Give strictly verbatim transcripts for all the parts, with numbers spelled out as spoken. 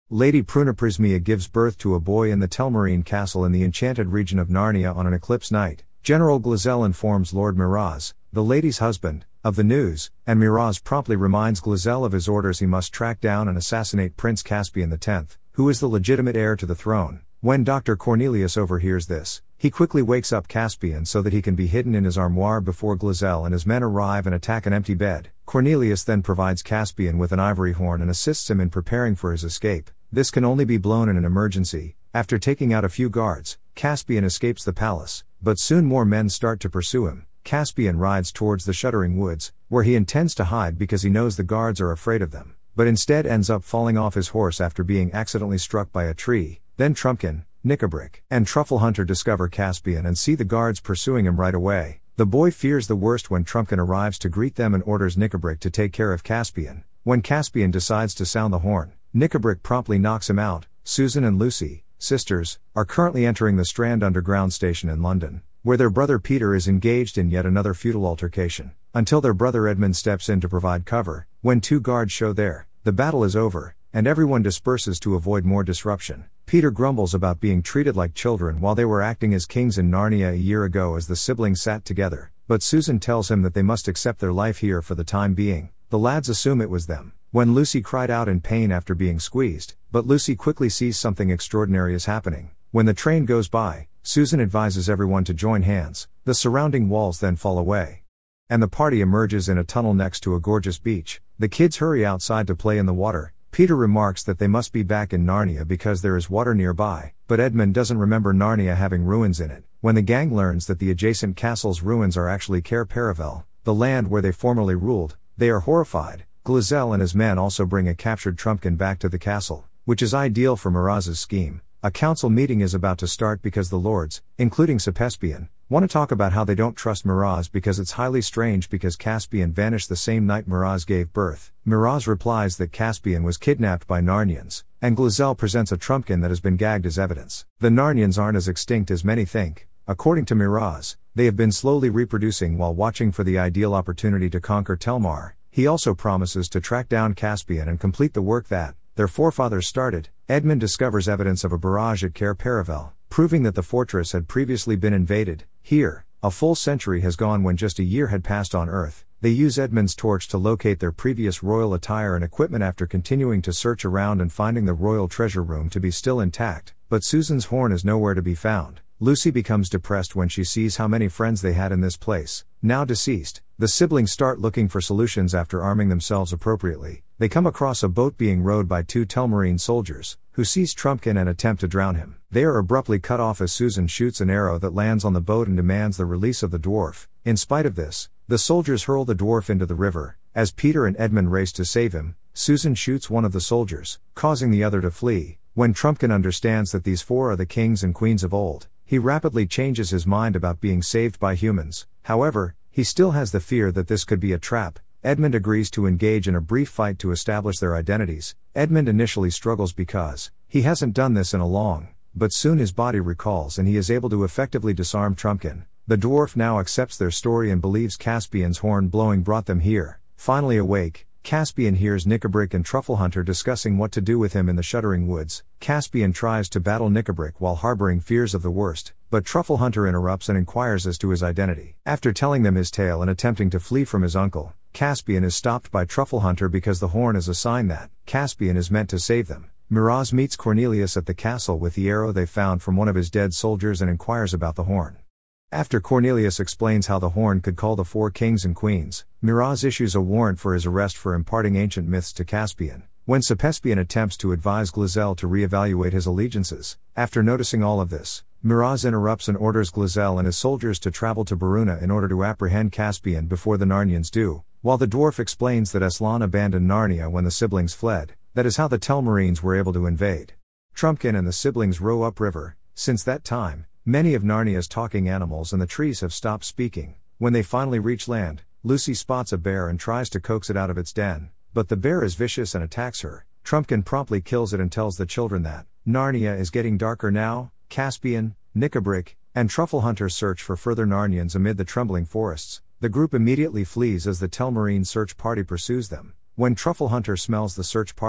Lady Prunaprismia gives birth to a boy in the Telmarine castle in the enchanted region of Narnia on an eclipse night. General Glazelle informs Lord Miraz, the lady's husband, of the news, and Miraz promptly reminds Glazelle of his orders. He must track down and assassinate Prince Caspian the tenth, who is the legitimate heir to the throne. When Doctor Cornelius overhears this, he quickly wakes up Caspian so that he can be hidden in his armoire before Glazelle and his men arrive and attack an empty bed. Cornelius then provides Caspian with an ivory horn and assists him in preparing for his escape. This can only be blown in an emergency. After taking out a few guards, Caspian escapes the palace, but soon more men start to pursue him. Caspian rides towards the shuddering woods, where he intends to hide because he knows the guards are afraid of them, but instead ends up falling off his horse after being accidentally struck by a tree. Then Trumpkin, Knickerbrick, and Truffle Hunter discover Caspian and see the guards pursuing him right away. The boy fears the worst when Trumpkin arrives to greet them and orders Knickerbrick to take care of Caspian. When Caspian decides to sound the horn, Knickerbrick promptly knocks him out. Susan and Lucy, sisters, are currently entering the Strand Underground station in London, where their brother Peter is engaged in yet another futile altercation, until their brother Edmund steps in to provide cover. When two guards show there, the battle is over, and everyone disperses to avoid more disruption. Peter grumbles about being treated like children while they were acting as kings in Narnia a year ago as the siblings sat together, but Susan tells him that they must accept their life here for the time being. The lads assume it was them. When Lucy cried out in pain after being squeezed, but Lucy quickly sees something extraordinary is happening. When the train goes by, Susan advises everyone to join hands. The surrounding walls then fall away, and the party emerges in a tunnel next to a gorgeous beach. The kids hurry outside to play in the water. Peter remarks that they must be back in Narnia because there is water nearby, but Edmund doesn't remember Narnia having ruins in it. When the gang learns that the adjacent castle's ruins are actually Cair Paravel, the land where they formerly ruled, they are horrified. Glazelle and his men also bring a captured Trumpkin back to the castle, which is ideal for Miraz's scheme. A council meeting is about to start because the lords, including Sepespian, want to talk about how they don't trust Miraz because it's highly strange because Caspian vanished the same night Miraz gave birth. Miraz replies that Caspian was kidnapped by Narnians, and Glazelle presents a Trumpkin that has been gagged as evidence. The Narnians aren't as extinct as many think. According to Miraz, they have been slowly reproducing while watching for the ideal opportunity to conquer Telmar. He also promises to track down Caspian and complete the work that their forefathers started. Edmund discovers evidence of a barrage at Cair Paravel, proving that the fortress had previously been invaded. Here, a full century has gone when just a year had passed on Earth. They use Edmund's torch to locate their previous royal attire and equipment after continuing to search around and finding the royal treasure room to be still intact, but Susan's horn is nowhere to be found. Lucy becomes depressed when she sees how many friends they had in this place, now deceased. The siblings start looking for solutions after arming themselves appropriately. They come across a boat being rowed by two Telmarine soldiers, who seize Trumpkin and attempt to drown him. They are abruptly cut off as Susan shoots an arrow that lands on the boat and demands the release of the dwarf. In spite of this, the soldiers hurl the dwarf into the river. As Peter and Edmund race to save him, Susan shoots one of the soldiers, causing the other to flee. When Trumpkin understands that these four are the kings and queens of old, he rapidly changes his mind about being saved by humans. However, he still has the fear that this could be a trap. Edmund agrees to engage in a brief fight to establish their identities. Edmund initially struggles because he hasn't done this in a long, but soon his body recalls and he is able to effectively disarm Trumpkin. The dwarf now accepts their story and believes Caspian's horn blowing brought them here. Finally awake, Caspian hears Knickerbrick and Truffle Hunter discussing what to do with him in the shuddering woods. Caspian tries to battle Knickerbrick while harboring fears of the worst, but Truffle Hunter interrupts and inquires as to his identity. After telling them his tale and attempting to flee from his uncle, Caspian is stopped by Truffle Hunter because the horn is a sign that Caspian is meant to save them. Miraz meets Cornelius at the castle with the arrow they found from one of his dead soldiers and inquires about the horn. After Cornelius explains how the horn could call the four kings and queens, Miraz issues a warrant for his arrest for imparting ancient myths to Caspian. When Sepespian attempts to advise Glazelle to re-evaluate his allegiances, after noticing all of this, Miraz interrupts and orders Glazelle and his soldiers to travel to Baruna in order to apprehend Caspian before the Narnians do. While the dwarf explains that Aslan abandoned Narnia when the siblings fled, that is how the Telmarines were able to invade. Trumpkin and the siblings row upriver. Since that time, many of Narnia's talking animals and the trees have stopped speaking. When they finally reach land, Lucy spots a bear and tries to coax it out of its den, but the bear is vicious and attacks her. Trumpkin promptly kills it and tells the children that Narnia is getting darker now. Caspian, Knickerbrick, and Truffle Hunter search for further Narnians amid the trembling forests. The group immediately flees as the Telmarine search party pursues them. When Truffle Hunter smells the search party,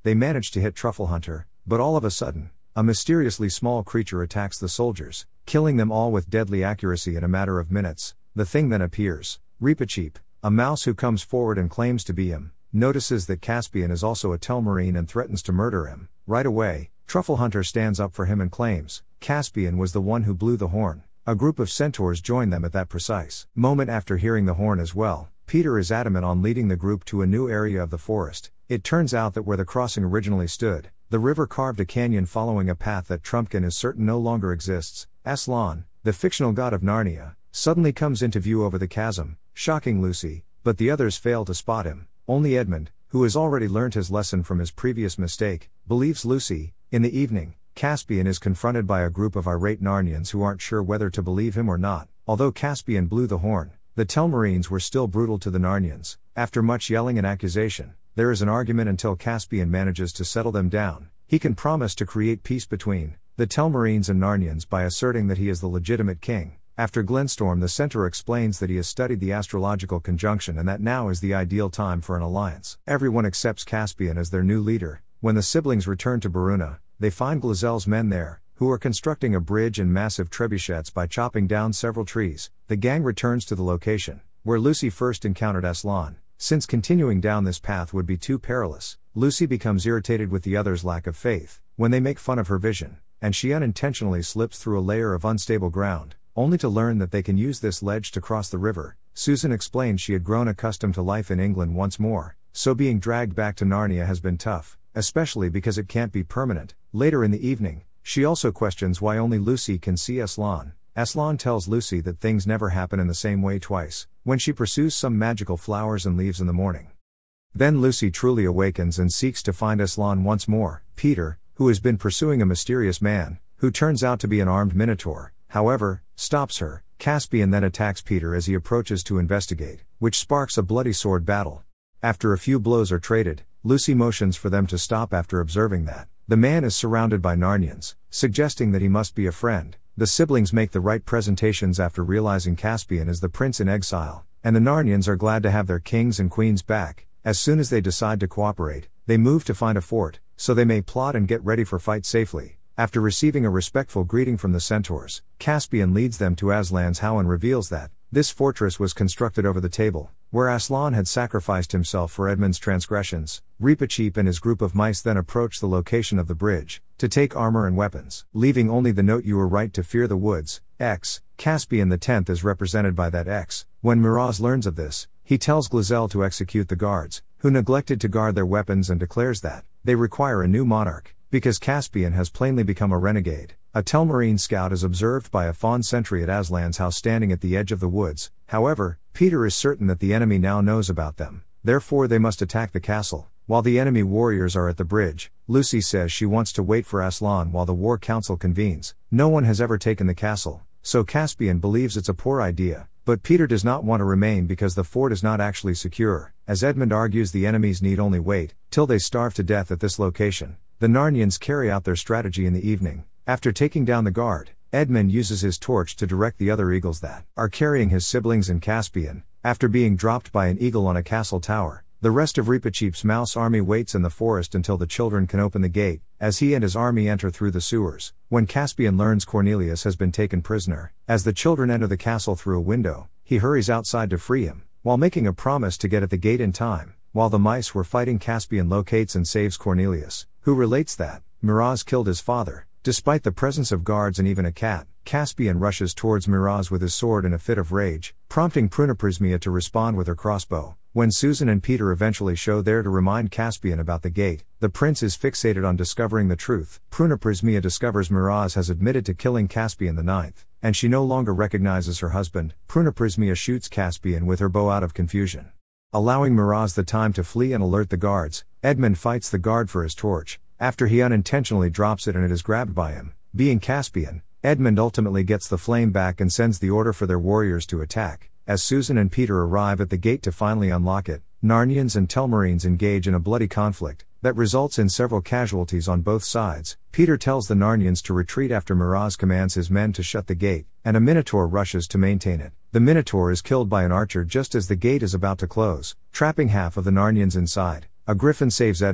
they manage to hit Truffle Hunter, but all of a sudden, a mysteriously small creature attacks the soldiers, killing them all with deadly accuracy in a matter of minutes. The thing then appears. Reepicheep, a mouse who comes forward and claims to be him, notices that Caspian is also a Telmarine and threatens to murder him. Right away, Truffle Hunter stands up for him and claims Caspian was the one who blew the horn. A group of centaurs join them at that precise moment after hearing the horn as well. Peter is adamant on leading the group to a new area of the forest. It turns out that where the crossing originally stood, the river carved a canyon following a path that Trumpkin is certain no longer exists. Aslan, the fictional god of Narnia, suddenly comes into view over the chasm, shocking Lucy, but the others fail to spot him. Only Edmund, who has already learned his lesson from his previous mistake, believes Lucy. In the evening, Caspian is confronted by a group of irate Narnians who aren't sure whether to believe him or not. Although Caspian blew the horn, the Telmarines were still brutal to the Narnians. After much yelling and accusation, there is an argument until Caspian manages to settle them down. He can promise to create peace between the Telmarines and Narnians by asserting that he is the legitimate king. After Glenstorm, the centaur explains that he has studied the astrological conjunction and that now is the ideal time for an alliance. Everyone accepts Caspian as their new leader. When the siblings return to Baruna, they find Glazel's men there, who are constructing a bridge and massive trebuchets by chopping down several trees. The gang returns to the location where Lucy first encountered Aslan. Since continuing down this path would be too perilous, Lucy becomes irritated with the others' lack of faith when they make fun of her vision, and she unintentionally slips through a layer of unstable ground, only to learn that they can use this ledge to cross the river. Susan explained she had grown accustomed to life in England once more, so being dragged back to Narnia has been tough, especially because it can't be permanent. Later in the evening, she also questions why only Lucy can see Aslan. Aslan tells Lucy that things never happen in the same way twice, when she pursues some magical flowers and leaves in the morning. Then Lucy truly awakens and seeks to find Aslan once more. Peter, who has been pursuing a mysterious man, who turns out to be an armed minotaur, however, stops her. Caspian then attacks Peter as he approaches to investigate, which sparks a bloody sword battle. After a few blows are traded, Lucy motions for them to stop after observing that the man is surrounded by Narnians, suggesting that he must be a friend. The siblings make the right presentations after realizing Caspian is the prince in exile, and the Narnians are glad to have their kings and queens back. As soon as they decide to cooperate, they move to find a fort, so they may plot and get ready for fight safely. After receiving a respectful greeting from the centaurs, Caspian leads them to Aslan's house and reveals that this fortress was constructed over the table, where Aslan had sacrificed himself for Edmund's transgressions. Reepicheep and his group of mice then approach the location of the bridge, to take armor and weapons, leaving only the note "You were right to fear the woods." X. Caspian the tenth is represented by that X. When Miraz learns of this, he tells Glazel to execute the guards, who neglected to guard their weapons, and declares that they require a new monarch, because Caspian has plainly become a renegade. A Telmarine scout is observed by a fawn sentry at Aslan's house standing at the edge of the woods. However, Peter is certain that the enemy now knows about them, therefore they must attack the castle. While the enemy warriors are at the bridge, Lucy says she wants to wait for Aslan while the war council convenes. No one has ever taken the castle, so Caspian believes it's a poor idea, but Peter does not want to remain because the fort is not actually secure. As Edmund argues, the enemies need only wait till they starve to death at this location. The Narnians carry out their strategy in the evening. After taking down the guard, Edmund uses his torch to direct the other eagles that are carrying his siblings and Caspian. After being dropped by an eagle on a castle tower, the rest of Reepicheep's mouse army waits in the forest until the children can open the gate, as he and his army enter through the sewers. When Caspian learns Cornelius has been taken prisoner, as the children enter the castle through a window, he hurries outside to free him, while making a promise to get at the gate in time. While the mice were fighting, Caspian locates and saves Cornelius, who relates that Miraz killed his father. Despite the presence of guards and even a cat, Caspian rushes towards Miraz with his sword in a fit of rage, prompting Prunaprismia to respond with her crossbow. When Susan and Peter eventually show there to remind Caspian about the gate, the prince is fixated on discovering the truth. Prunaprismia discovers Miraz has admitted to killing Caspian the ninth, and she no longer recognizes her husband. Prunaprismia shoots Caspian with her bow out of confusion, allowing Miraz the time to flee and alert the guards. Edmund fights the guard for his torch, after he unintentionally drops it and it is grabbed by him. Being Caspian, Edmund ultimately gets the flame back and sends the order for their warriors to attack. As Susan and Peter arrive at the gate to finally unlock it, Narnians and Telmarines engage in a bloody conflict that results in several casualties on both sides. Peter tells the Narnians to retreat after Miraz commands his men to shut the gate, and a Minotaur rushes to maintain it. The Minotaur is killed by an archer just as the gate is about to close, trapping half of the Narnians inside. A griffin saves Edmund,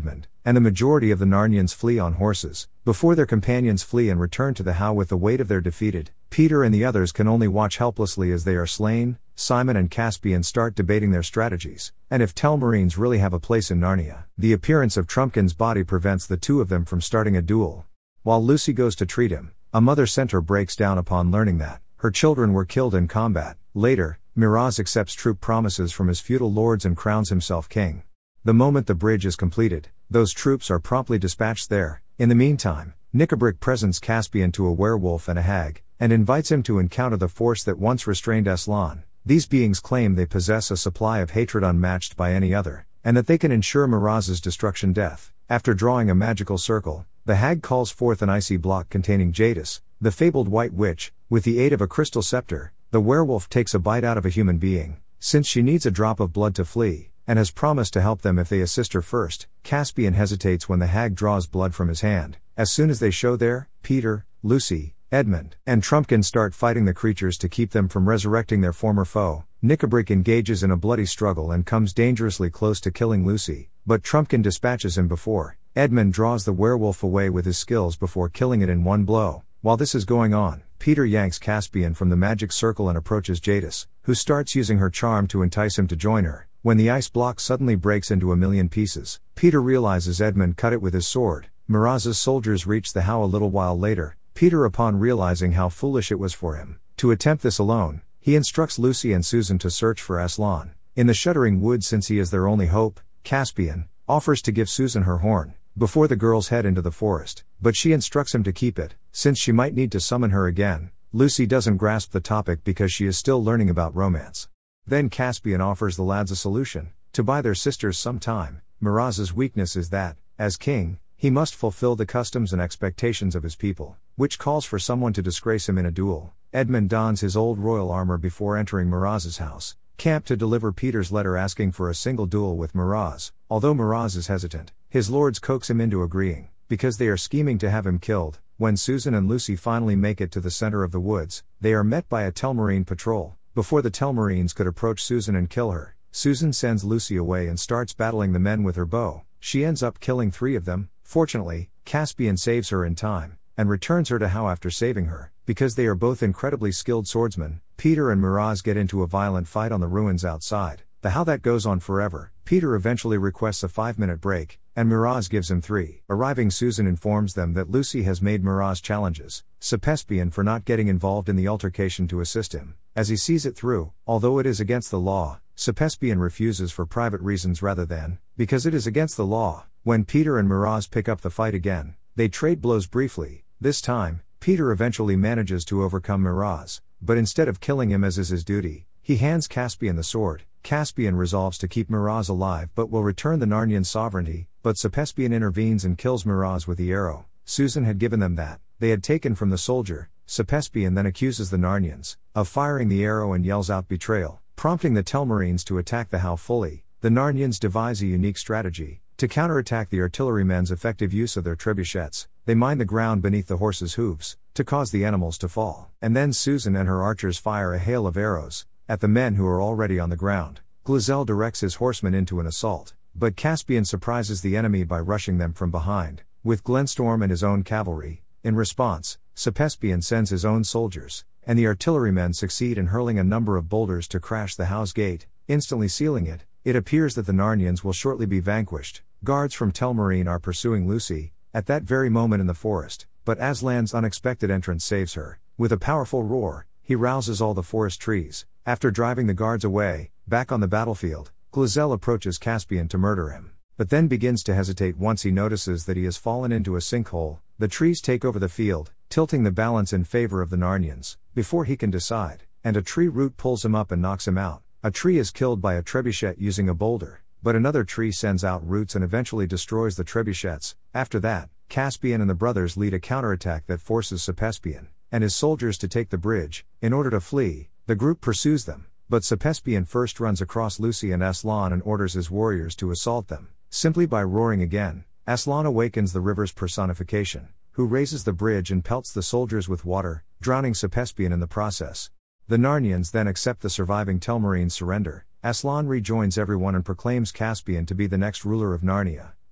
and the majority of the Narnians flee on horses. Before their companions flee and return to the How with the weight of their defeated, Peter and the others can only watch helplessly as they are slain. Simon and Caspian start debating their strategies, and if Telmarines really have a place in Narnia. The appearance of Trumpkin's body prevents the two of them from starting a duel. While Lucy goes to treat him, a mother centaur breaks down upon learning that her children were killed in combat. Later, Miraz accepts troop promises from his feudal lords and crowns himself king. The moment the bridge is completed, those troops are promptly dispatched there. In the meantime, Nickabrick presents Caspian to a werewolf and a hag, and invites him to encounter the force that once restrained Aslan. These beings claim they possess a supply of hatred unmatched by any other, and that they can ensure Miraz's destruction death. After drawing a magical circle, the hag calls forth an icy block containing Jadis, the fabled white witch. With the aid of a crystal scepter, the werewolf takes a bite out of a human being, since she needs a drop of blood to flee, and has promised to help them if they assist her first. Caspian hesitates when the hag draws blood from his hand. As soon as they show there, Peter, Lucy, Edmund, and Trumpkin start fighting the creatures to keep them from resurrecting their former foe. Nickabrick engages in a bloody struggle and comes dangerously close to killing Lucy, but Trumpkin dispatches him before. Edmund draws the werewolf away with his skills before killing it in one blow. While this is going on, Peter yanks Caspian from the magic circle and approaches Jadis, who starts using her charm to entice him to join her. When the ice block suddenly breaks into a million pieces, Peter realizes Edmund cut it with his sword. Miraz's soldiers reach the How a little while later. Peter, upon realizing how foolish it was for him to attempt this alone, he instructs Lucy and Susan to search for Aslan in the Shuddering Woods since he is their only hope. Caspian offers to give Susan her horn before the girls head into the forest, but she instructs him to keep it, since she might need to summon her again. Lucy doesn't grasp the topic because she is still learning about romance. Then Caspian offers the lads a solution: to buy their sisters some time. Miraz's weakness is that, as king, he must fulfill the customs and expectations of his people, which calls for someone to disgrace him in a duel. Edmund dons his old royal armor before entering Miraz's house camp to deliver Peter's letter asking for a single duel with Miraz. Although Miraz is hesitant, his lords coax him into agreeing, because they are scheming to have him killed. When Susan and Lucy finally make it to the center of the woods, they are met by a Telmarine patrol. Before the Telmarines could approach Susan and kill her, Susan sends Lucy away and starts battling the men with her bow. She ends up killing three of them. Fortunately, Caspian saves her in time, and returns her to How after saving her. Because they are both incredibly skilled swordsmen, Peter and Miraz get into a violent fight on the ruins outside the How that goes on forever. Peter eventually requests a five-minute break, and Miraz gives him three. Arriving Susan informs them that Lucy has made Miraz challenges Sepespian for not getting involved in the altercation to assist him, as he sees it through. Although it is against the law, Sepespian refuses for private reasons rather than because it is against the law. When Peter and Miraz pick up the fight again, they trade blows briefly. This time, Peter eventually manages to overcome Miraz, but instead of killing him as is his duty, he hands Caspian the sword. Caspian resolves to keep Miraz alive but will return the Narnian sovereignty, but Sepespian intervenes and kills Miraz with the arrow Susan had given them that they had taken from the soldier. Sepespian then accuses the Narnians of firing the arrow and yells out betrayal, prompting the Telmarines to attack the How fully. The Narnians devise a unique strategy to counterattack the artillerymen's effective use of their trebuchets. They mine the ground beneath the horses' hooves to cause the animals to fall, and then Susan and her archers fire a hail of arrows at the men who are already on the ground. Glazell directs his horsemen into an assault, but Caspian surprises the enemy by rushing them from behind, with Glenstorm and his own cavalry. In response, Sepespian sends his own soldiers, and the artillerymen succeed in hurling a number of boulders to crash the How's gate, instantly sealing it. It appears that the Narnians will shortly be vanquished. Guards from Telmarine are pursuing Lucy at that very moment in the forest, but Aslan's unexpected entrance saves her. With a powerful roar, he rouses all the forest trees. After driving the guards away, back on the battlefield, Glazell approaches Caspian to murder him, but then begins to hesitate once he notices that he has fallen into a sinkhole. The trees take over the field, tilting the balance in favor of the Narnians, before he can decide, and a tree root pulls him up and knocks him out. A tree is killed by a trebuchet using a boulder, but another tree sends out roots and eventually destroys the trebuchets. After that, Caspian and the brothers lead a counterattack that forces Sepespian and his soldiers to take the bridge. In order to flee, the group pursues them, but Sepespian first runs across Lucy and Aslan and orders his warriors to assault them. Simply by roaring again, Aslan awakens the river's personification, who raises the bridge and pelts the soldiers with water, drowning Sepespian in the process. The Narnians then accept the surviving Telmarines' surrender. Aslan rejoins everyone and proclaims Caspian to be the next ruler of Narnia.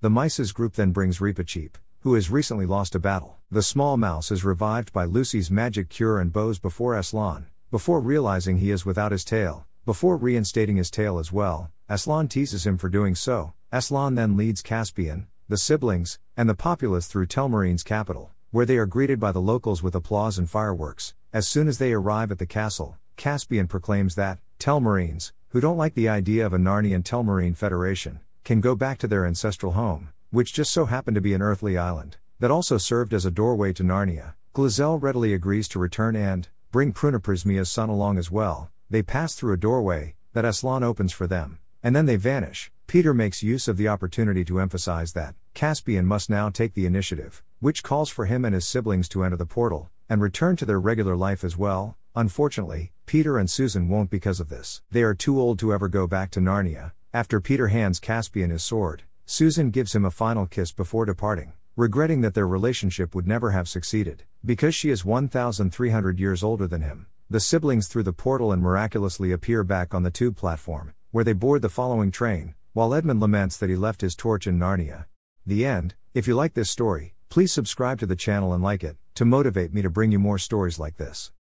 The mice's group then brings Reepicheep, who has recently lost a battle. The small mouse is revived by Lucy's magic cure and bows before Aslan, before realizing he is without his tail, before reinstating his tail as well. Aslan teases him for doing so. Aslan then leads Caspian, the siblings, and the populace through Telmarine's capital, where they are greeted by the locals with applause and fireworks. As soon as they arrive at the castle, Caspian proclaims that Telmarines, who don't like the idea of a Narnian Telmarine federation, can go back to their ancestral home, which just so happened to be an earthly island, that also served as a doorway to Narnia. Glazelle readily agrees to return and bring Prunaprismia's son along as well. They pass through a doorway that Aslan opens for them, and then they vanish. Peter makes use of the opportunity to emphasize that Caspian must now take the initiative, which calls for him and his siblings to enter the portal and return to their regular life as well. Unfortunately, Peter and Susan won't because of this. They are too old to ever go back to Narnia. After Peter hands Caspian his sword, Susan gives him a final kiss before departing, regretting that their relationship would never have succeeded, because she is one thousand three hundred years older than him. The siblings through the portal and miraculously appear back on the tube platform, where they board the following train, while Edmund laments that he left his torch in Narnia. The end. If you like this story, please subscribe to the channel and like it, to motivate me to bring you more stories like this.